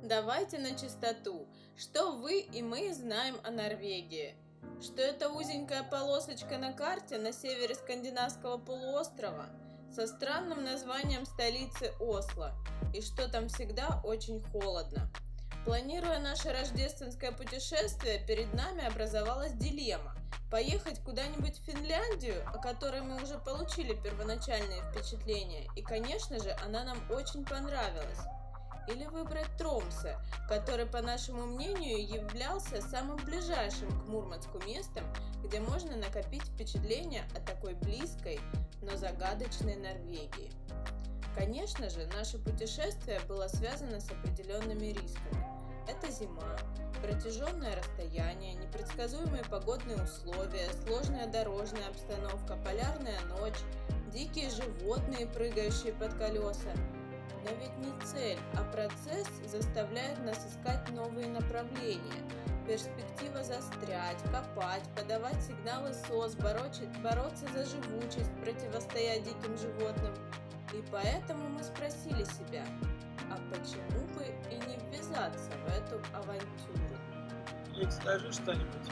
Давайте на чистоту. Что вы и мы знаем о Норвегии? Что это узенькая полосочка на карте на севере скандинавского полуострова со странным названием столицы Осло, и что там всегда очень холодно. Планируя наше рождественское путешествие, перед нами образовалась дилемма: поехать куда-нибудь в Финляндию, о которой мы уже получили первоначальные впечатления, и, конечно же, она нам очень понравилась, или выбрать Тромсе, который, по нашему мнению, являлся самым ближайшим к Мурманску местом, где можно накопить впечатления о такой близкой, но загадочной Норвегии. Конечно же, наше путешествие было связано с определенными рисками. Это зима, протяженное расстояние, непредсказуемые погодные условия, сложная дорожная обстановка, полярная ночь, дикие животные, прыгающие под колеса. Но ведь не цель, а процесс заставляет нас искать новые направления. Перспектива застрять, копать, подавать сигналы СОС, бороться за живучесть, противостоять диким животным. И поэтому мы спросили себя, а почему бы и не ввязаться в эту авантюру? Ик, скажи что-нибудь.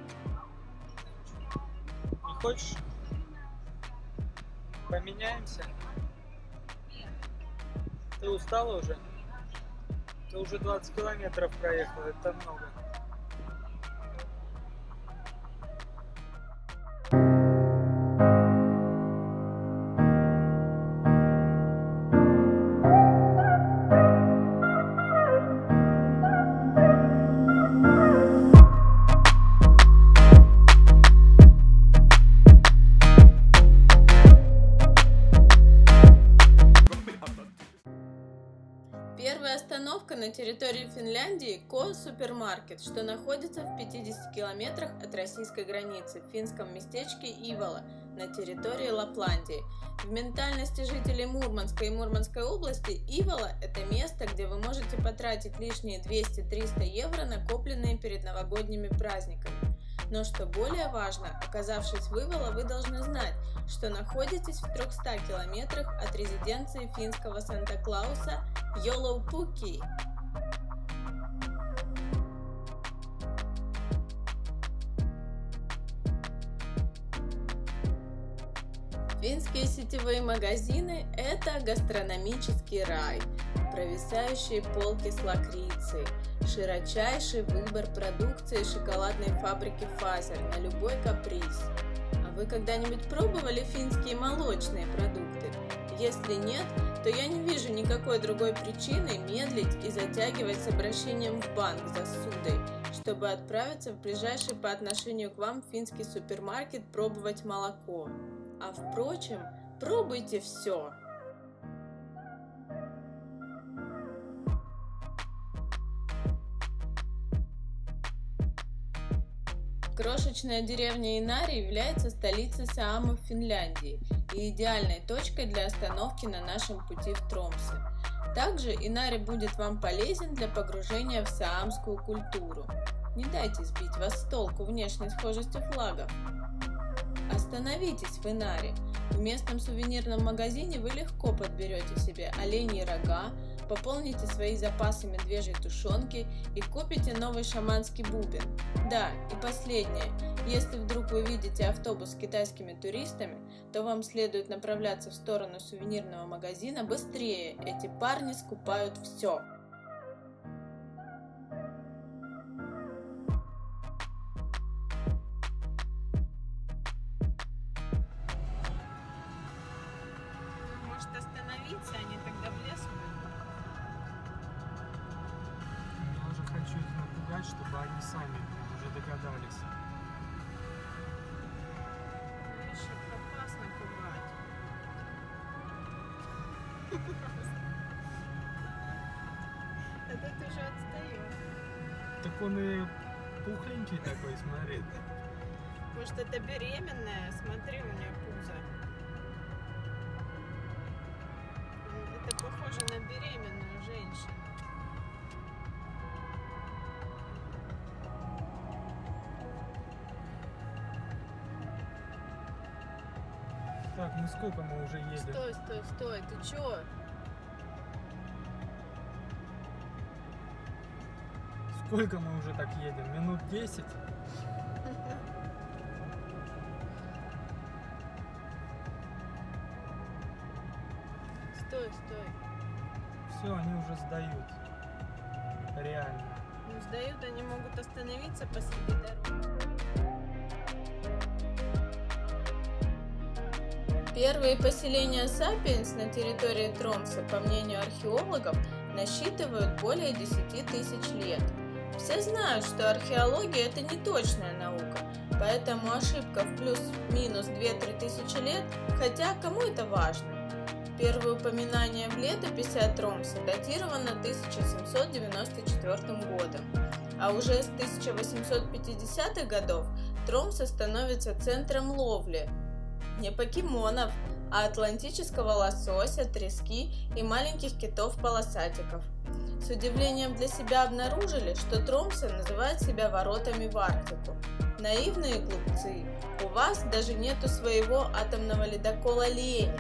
Не хочешь? Поменяемся? Ты устала уже? Ты уже 20 километров проехала, это много. Первая остановка на территории Финляндии – Ко-супермаркет, что находится в 50 километрах от российской границы в финском местечке Ивала на территории Лапландии. В ментальности жителей Мурманска и Мурманской области Ивала – это место, где вы можете потратить лишние 200-300 евро, накопленные перед новогодними праздниками. Но что более важно, оказавшись в Ивала, вы должны знать, что находитесь в 300 километрах от резиденции финского Санта-Клауса Йолоупуки. Финские сетевые магазины – это гастрономический рай, провисающие полки с лакрицей, широчайший выбор продукции шоколадной фабрики Фазер на любой каприз. А вы когда-нибудь пробовали финские молочные продукты? Если нет, то я не вижу никакой другой причины медлить и затягивать с обращением в банк за ссудой, чтобы отправиться в ближайший по отношению к вам финский супермаркет пробовать молоко. А впрочем, пробуйте все! Крошечная деревня Инари является столицей Саамов Финляндии и идеальной точкой для остановки на нашем пути в Тромсе. Также Инари будет вам полезен для погружения в саамскую культуру. Не дайте сбить вас с толку внешней схожестью флагов. Остановитесь в Инари. В местном сувенирном магазине вы легко подберете себе оленьи рога, пополните свои запасы медвежьей тушенки и купите новый шаманский бубен. Да, и последнее. Если вдруг вы видите автобус с китайскими туристами, то вам следует направляться в сторону сувенирного магазина быстрее. Эти парни скупают все. Может остановиться, они тогда в лес уйдут? Я уже хочу их напугать, чтобы они сами уже догадались. Знаешь, их опасно пугать. Этот уже отстает. Так он и пухленький такой, смотри. Может, это беременная? Смотри, у нее пузо. Это похоже на беременную женщину. Так, ну сколько мы уже едем? Стой, ты чё? Сколько мы уже так едем? Минут 10? Стой, стой. Все, они уже сдают. Реально. Ну, сдают, они могут остановиться посреди дороги. Первые поселения сапиенс на территории Тромсе, по мнению археологов, насчитывают более 10 тысяч лет. Все знают, что археология – это не точная наука, поэтому ошибка в плюс-минус 2-3 тысячи лет, хотя кому это важно? Первое упоминание в летописи о Тромсе датировано 1794 годом, а уже с 1850-х годов Тромсе становится центром ловли не покемонов, а атлантического лосося, трески и маленьких китов-полосатиков. С удивлением для себя обнаружили, что Тромсе называет себя воротами в Арктику. Наивные глупцы, у вас даже нету своего атомного ледокола «Ленин».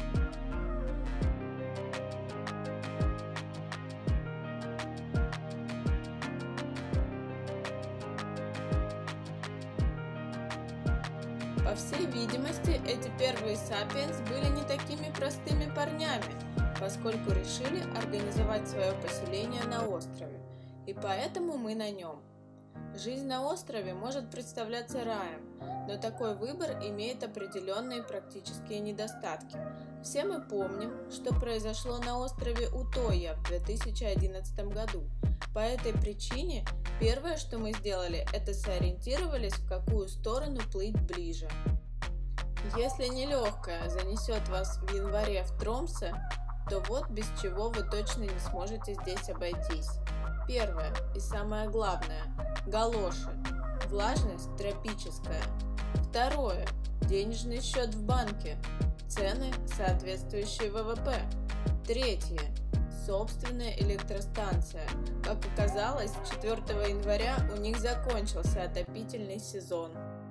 По всей видимости, эти первые сапиенс были не такими простыми парнями, поскольку решили организовать свое поселение на острове, и поэтому мы на нем. Жизнь на острове может представляться раем, но такой выбор имеет определенные практические недостатки. Все мы помним, что произошло на острове Утоя в 2011 году. По этой причине первое, что мы сделали, это сориентировались, в какую сторону плыть ближе. Если нелегкая занесет вас в январе в Тромсе, то вот без чего вы точно не сможете здесь обойтись. Первое и самое главное – галоши. Влажность тропическая. Второе – денежный счет в банке. Цены, соответствующие ВВП. Третье – собственная электростанция. Как оказалось, 4 января у них закончился отопительный сезон.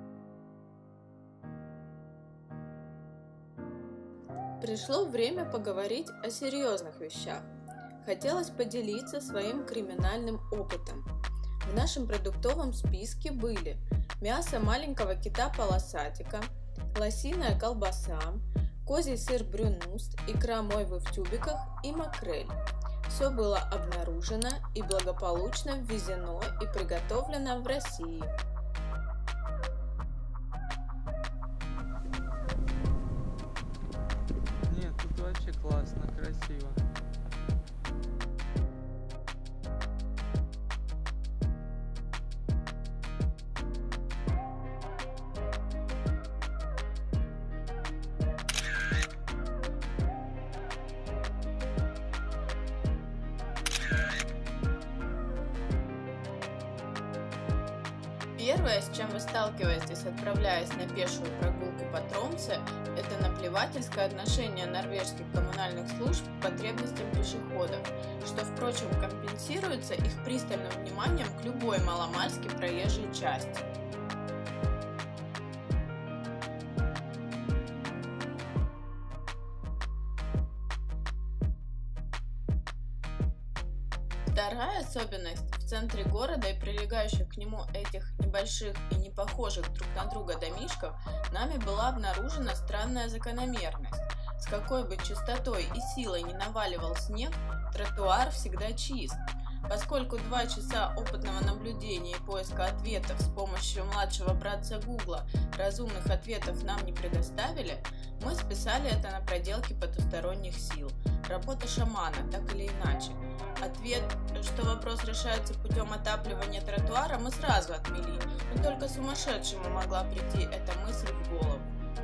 Пришло время поговорить о серьезных вещах. Хотелось поделиться своим криминальным опытом. В нашем продуктовом списке были мясо маленького кита-полосатика, лосиная колбаса, козий сыр брюнуст, икра мойвы в тюбиках и макрель. Все было обнаружено и благополучно ввезено и приготовлено в России. Нет, тут вообще классно, красиво. Первое, с чем вы сталкиваетесь, отправляясь на пешую прогулку по Тромсе, это наплевательское отношение норвежских коммунальных служб к потребностям пешеходов, что, впрочем, компенсируется их пристальным вниманием к любой маломальски проезжей части. Вторая особенность – в центре города и прилегающих к нему этих небольших и не похожих друг на друга домишков нами была обнаружена странная закономерность. С какой бы частотой и силой не наваливал снег, тротуар всегда чист. Поскольку 2 часа опытного наблюдения и поиска ответов с помощью младшего братца Гугла разумных ответов нам не предоставили, мы списали это на проделки потусторонних сил. Работа шамана, так или иначе. Ответ, что вопрос решается путем отапливания тротуара, мы сразу отмели, но только сумасшедшему могла прийти эта мысль в голову.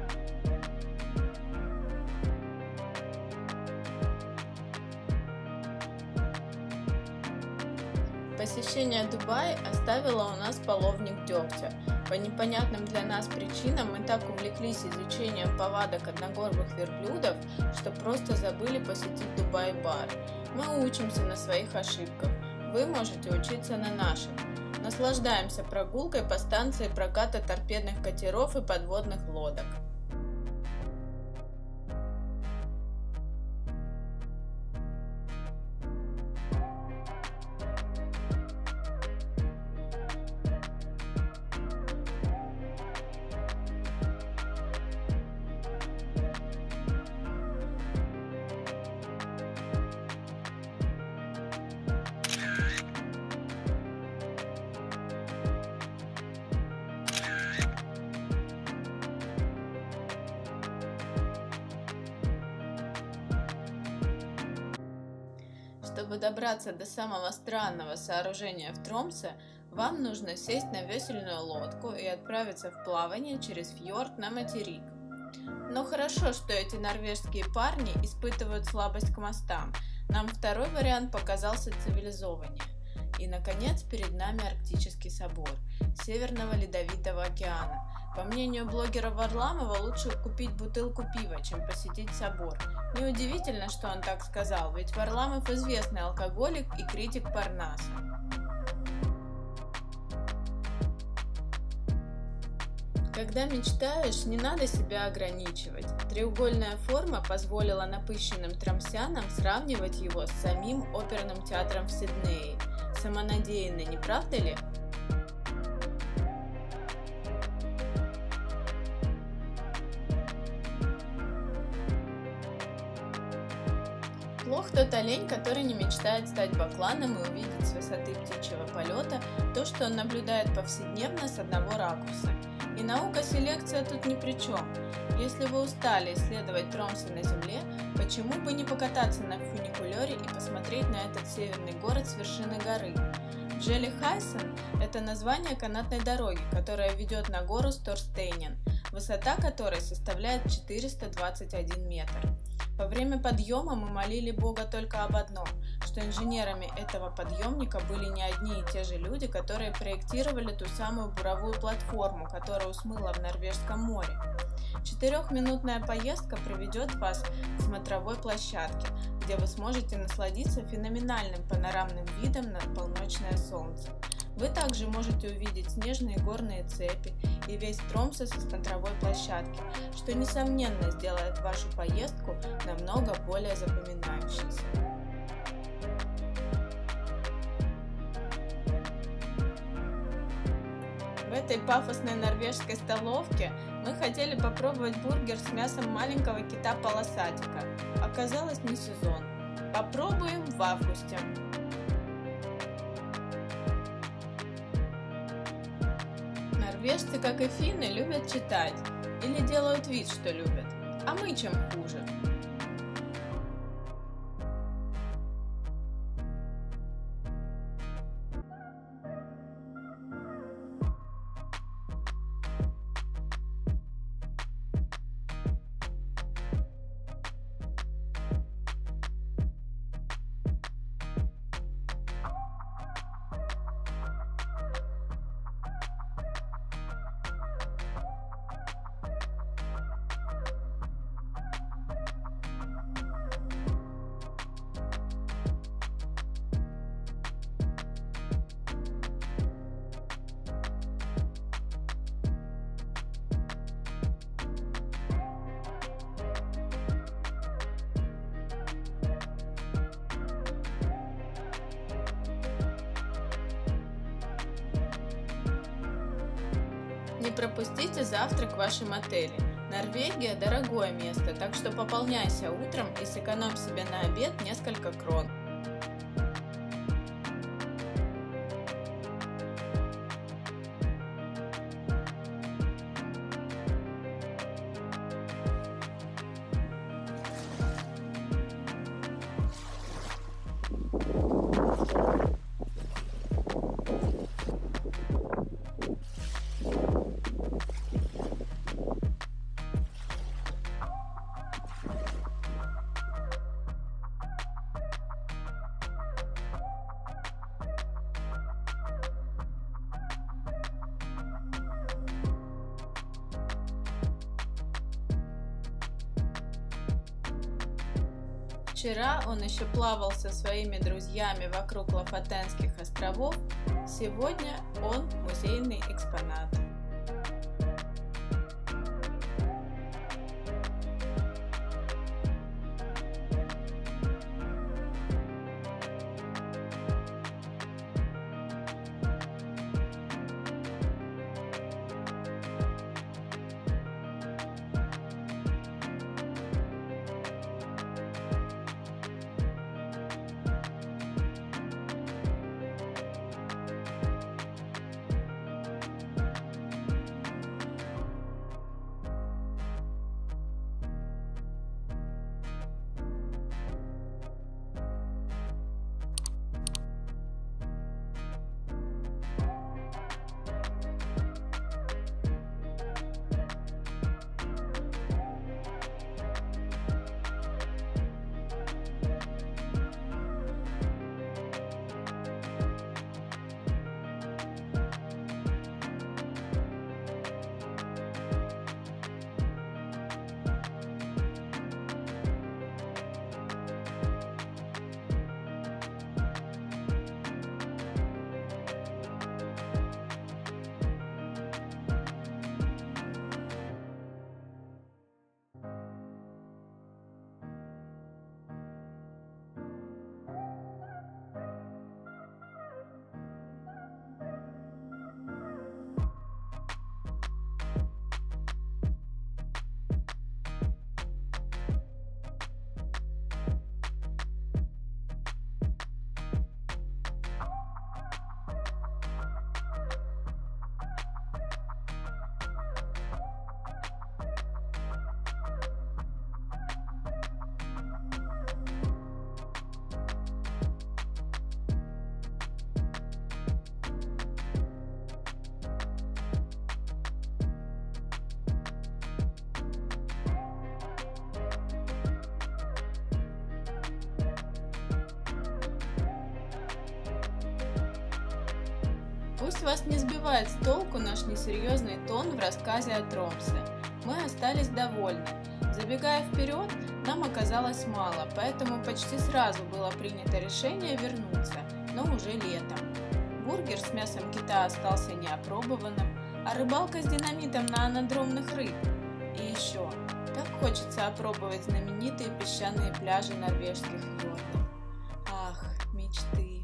Посещение Дубая оставило у нас половник дегтя. По непонятным для нас причинам мы так увлеклись изучением повадок одногорбых верблюдов, что просто забыли посетить Дубай-бар. Мы учимся на своих ошибках. Вы можете учиться на наших. Наслаждаемся прогулкой по станции проката торпедных катеров и подводных лодок. Чтобы добраться до самого странного сооружения в Тромсе, вам нужно сесть на весельную лодку и отправиться в плавание через фьорд на материк. Но хорошо, что эти норвежские парни испытывают слабость к мостам. Нам второй вариант показался цивилизованнее. И, наконец, перед нами Арктический собор Северного Ледовитого океана. По мнению блогера Варламова, лучше купить бутылку пива, чем посетить собор. Неудивительно, что он так сказал, ведь Варламов известный алкоголик и критик Парнаса. Когда мечтаешь, не надо себя ограничивать. Треугольная форма позволила напыщенным тромсянам сравнивать его с самим оперным театром в Сиднее. Самонадеянно, не правда ли? Плох тот олень, который не мечтает стать бакланом и увидеть с высоты птичьего полета то, что он наблюдает повседневно с одного ракурса. И наука селекция тут ни при чем. Если вы устали исследовать Тромсе на Земле, почему бы не покататься на фуникулере и посмотреть на этот северный город с вершины горы? Джелихайсен – это название канатной дороги, которая ведет на гору Сторстейнен, высота которой составляет 421 метр. Во время подъема мы молили Бога только об одном, что инженерами этого подъемника были не одни и те же люди, которые проектировали ту самую буровую платформу, которую смыло в Норвежском море. 4-минутная поездка приведет вас к смотровой площадке, где вы сможете насладиться феноменальным панорамным видом на полночное солнце. Вы также можете увидеть снежные горные цепи и весь Тромсе со смотровой площадки, что несомненно сделает вашу поездку намного более запоминающейся. В этой пафосной норвежской столовке мы хотели попробовать бургер с мясом маленького кита-полосатика. Оказалось, не сезон. Попробуем в августе. Норвежцы, как и финны, любят читать или делают вид, что любят. А мы чем хуже? Не пропустите завтрак в вашем отеле. Норвегия – дорогое место, так что пополняйся утром и сэкономь себе на обед несколько крон. Вчера он еще плавал со своими друзьями вокруг Лафатенских островов, сегодня он музейный экспонат. Пусть вас не сбивает с толку наш несерьезный тон в рассказе о Тромсе. Мы остались довольны. Забегая вперед, нам оказалось мало, поэтому почти сразу было принято решение вернуться, но уже летом. Бургер с мясом кита остался неопробованным, а рыбалка с динамитом на анадромных рыб. И еще, так хочется опробовать знаменитые песчаные пляжи норвежских фьордов. Ах, мечты!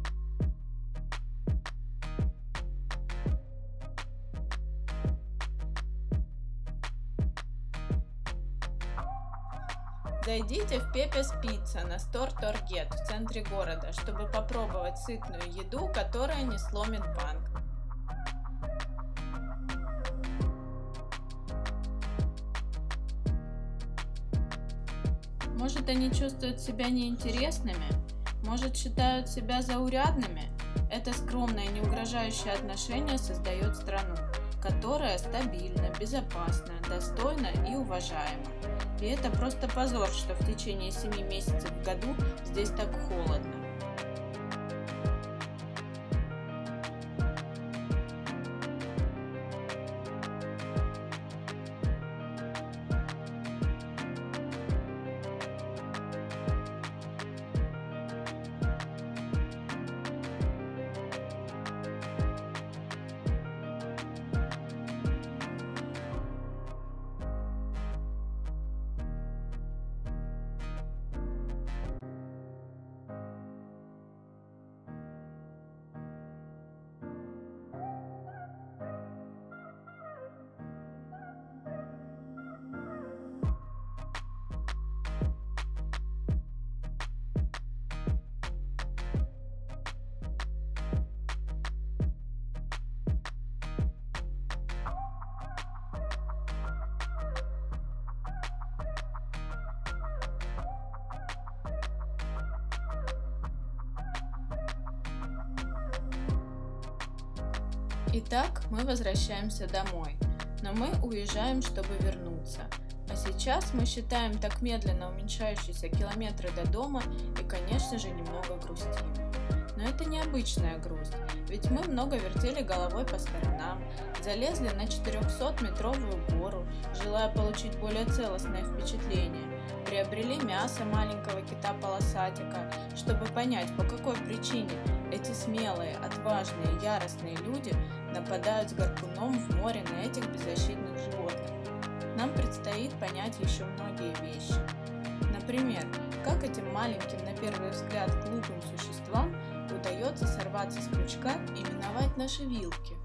Зайдите в Пепес Пицца на Сторторгет в центре города, чтобы попробовать сытную еду, которая не сломит банк. Может, они чувствуют себя неинтересными? Может, считают себя заурядными? Это скромное, не угрожающее отношение создает страну, которая стабильна, безопасна, достойна и уважаема. И это просто позор, что в течение 7 месяцев в году здесь так холодно. Итак, мы возвращаемся домой, но мы уезжаем, чтобы вернуться. А сейчас мы считаем так медленно уменьшающиеся километры до дома и, конечно же, немного грустим. Но это необычная грусть, ведь мы много вертели головой по сторонам, залезли на 400-метровую гору, желая получить более целостное впечатление, приобрели мясо маленького кита-полосатика, чтобы понять, по какой причине эти смелые, отважные, яростные люди нападают с гарпуном в море на этих беззащитных животных. Нам предстоит понять еще многие вещи. Например, как этим маленьким, на первый взгляд, глупым существам удается сорваться с крючка и миновать наши вилки.